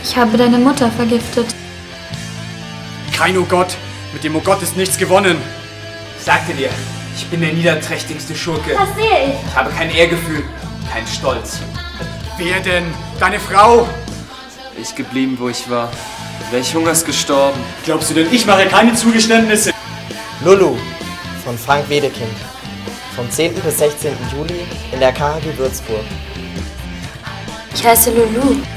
Ich habe deine Mutter vergiftet. Kein Oh Gott. Mit dem Oh Gott ist nichts gewonnen. Ich sagte dir, ich bin der niederträchtigste Schurke. Das sehe ich. Ich habe kein Ehrgefühl, keinen Stolz. Wer denn? Deine Frau? Ich geblieben, wo ich war. Wäre ich hungers gestorben. Glaubst du denn, ich mache keine Zugeständnisse? Lulu von Frank Wedekind. Vom 10. bis 16. Juli in der KHG Würzburg. Ich heiße Lulu.